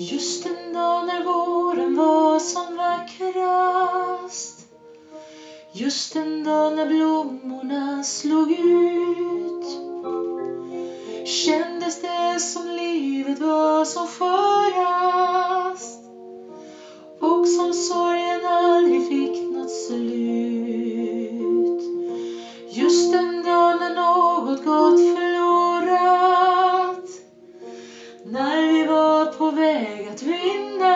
Just en dag när våren var som vackrast. Just en dag när blommorna slog ut. Kändes det som livet var som skörast. Och som sorgen aldrig fick något slut. Just en dag när något gått förlorat. När vi var på väg att vinna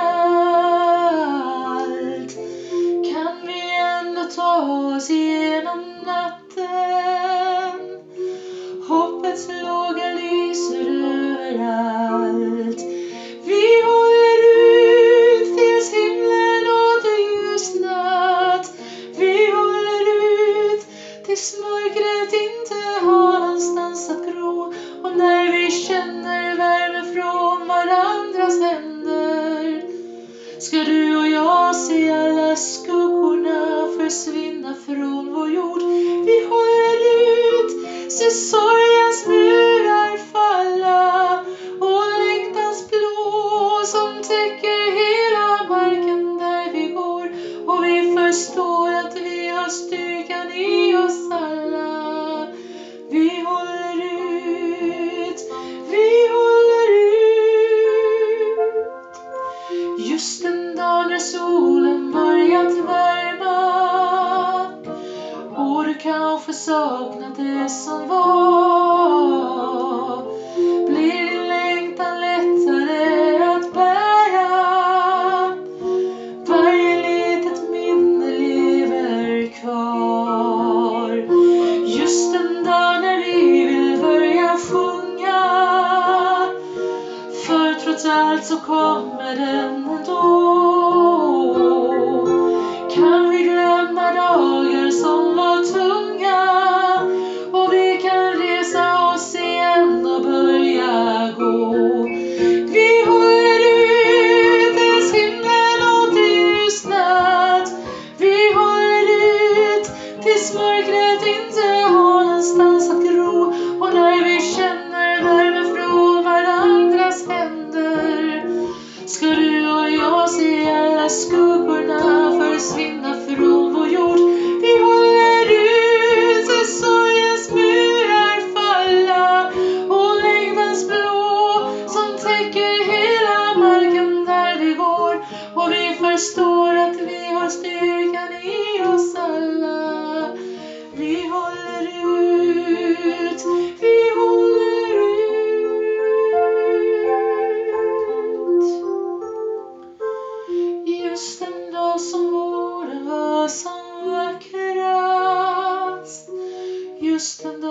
allt. Kan vi ändå ta oss igenom natten. Hoppets låga lyser överallt. Vi håller ut tills himlen åter ljusnat. Vi håller ut tills mörkret inte har någonstans att gro. Och när vi känner värme från varandras händer, ska du och jag se alla skuggorna försvinna från vår jord. Vi håller ut, se sorgens murar falla och längtans blå som täcker hela marken där vi går. Och vi förstår att vi har styrkan i oss alla. Vi håller ut, vi håller ut. Just en dag när solen börjat värma och du kanske saknat det som var, blir din längtan lättare att bära. Varje litet minne lever kvar. Just en dag när vi vill börja sjunga, för trots allt så kommer den ändå. Kan vi glömma dagar som var tunga, och vi kan resa oss igen och börja gå. Vi håller ut tills himlen åter ljusnat. Vi håller ut tills mörkret inte har någonstans att gro. Och när vi känner värme från varandras händer, ska du och jag se alla skuggorna försvinna från vår jord. Vi håller ut tills sorgens murar falla och längtans blå som täcker hela marken där vi går. Och vi förstår att vi har styrkan i oss alla. Vi håller ut, vi håller ut. Just en dag som våren var som vackrast. Just en